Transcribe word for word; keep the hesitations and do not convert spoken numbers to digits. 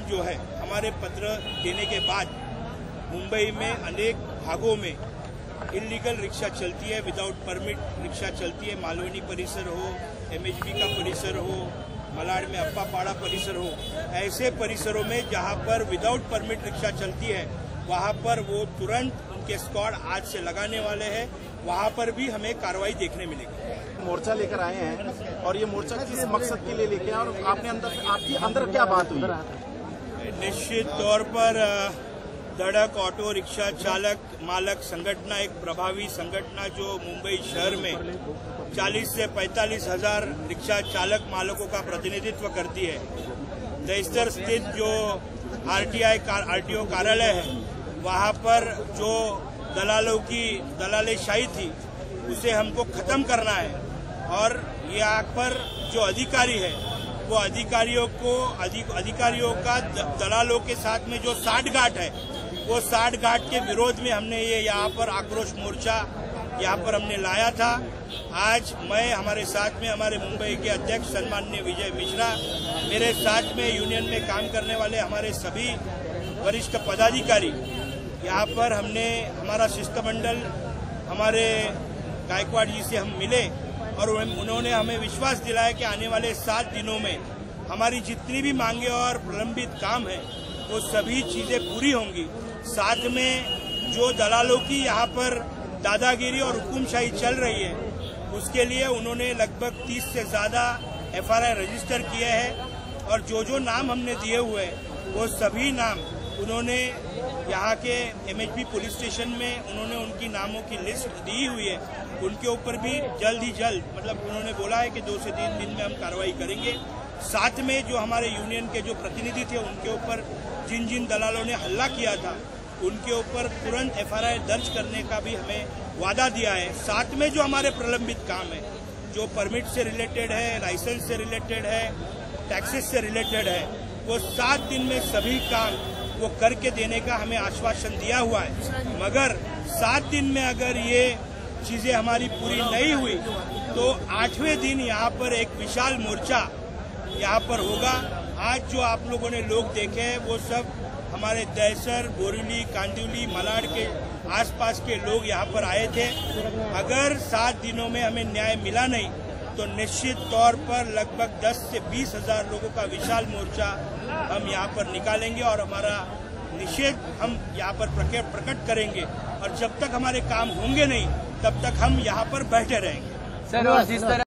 जो है, हमारे पत्र देने के बाद मुंबई में अनेक भागों में इलीगल रिक्शा चलती है, विदाउट परमिट रिक्शा चलती है। मालवनी परिसर हो, एमएचबी का परिसर हो, मलाड में अप्पापाड़ा परिसर हो, ऐसे परिसरों में जहां पर विदाउट परमिट रिक्शा चलती है वहां पर वो तुरंत उनके स्क्वाड आज से लगाने वाले हैं। वहां पर भी हमें कार्रवाई देखने मिलेगी। मोर्चा लेकर आए हैं और ये मोर्चा किस मकसद के लिए लेके आए और आपने अंदर आपकी अंदर क्या बात हुई? निश्चित तौर पर धड़क ऑटो रिक्शा चालक मालक संगठना एक प्रभावी संगठना जो मुंबई शहर में चालीस से पैंतालीस हजार रिक्शा चालक मालकों का प्रतिनिधित्व करती है। दहिसर स्थित जो आरटीआई आरटीओ कार्यालय है वहां पर जो दलालों की दलालेशाही थी उसे हमको खत्म करना है और यहाँ पर जो अधिकारी है वो अधिकारियों को अधिक, अधिकारियों का दलालों के साथ में जो साठगांठ है वो साठगांठ के विरोध में हमने ये यहाँ पर आक्रोश मोर्चा यहाँ पर हमने लाया था। आज मैं हमारे साथ में हमारे मुंबई के अध्यक्ष सम्माननीय विजय मिश्रा, मेरे साथ में यूनियन में काम करने वाले हमारे सभी वरिष्ठ पदाधिकारी, यहाँ पर हमने हमारा शिष्टमंडल हमारे गायकवाड़ जी से हम मिले और उन्होंने हमें विश्वास दिलाया कि आने वाले सात दिनों में हमारी जितनी भी मांगे और प्रलंबित काम है वो सभी चीजें पूरी होंगी। साथ में जो दलालों की यहाँ पर दादागिरी और हुकुमशाही चल रही है उसके लिए उन्होंने लगभग तीस से ज्यादा एफआईआर रजिस्टर किए हैं और जो जो नाम हमने दिए हुए वो सभी नाम उन्होंने यहाँ के एमएचबी पुलिस स्टेशन में उन्होंने उनकी नामों की लिस्ट दी हुई है। उनके ऊपर भी जल्द ही जल्द मतलब उन्होंने बोला है कि दो से तीन दिन में हम कार्रवाई करेंगे। साथ में जो हमारे यूनियन के जो प्रतिनिधि थे उनके ऊपर जिन जिन दलालों ने हल्ला किया था उनके ऊपर तुरंत एफआईआर दर्ज करने का भी हमें वादा दिया है। साथ में जो हमारे प्रलंबित काम है जो परमिट से रिलेटेड है, लाइसेंस से रिलेटेड है, टैक्सेस से रिलेटेड है, वो सात दिन में सभी काम वो करके देने का हमें आश्वासन दिया हुआ है। मगर सात दिन में अगर ये चीजें हमारी पूरी नहीं हुई तो आठवें दिन यहाँ पर एक विशाल मोर्चा यहाँ पर होगा। आज जो आप लोगों ने लोग देखे हैं वो सब हमारे दहिसर, बोरीवली, कांदिवली, मलाड के आसपास के लोग यहाँ पर आए थे। अगर सात दिनों में हमें न्याय मिला नहीं तो निश्चित तौर पर लगभग दस से बीस हजार लोगों का विशाल मोर्चा हम यहाँ पर निकालेंगे और हमारा निषेध हम यहाँ पर प्रकट करेंगे और जब तक हमारे काम होंगे नहीं तब तक हम यहाँ पर बैठे रहेंगे। सर और जिस तरह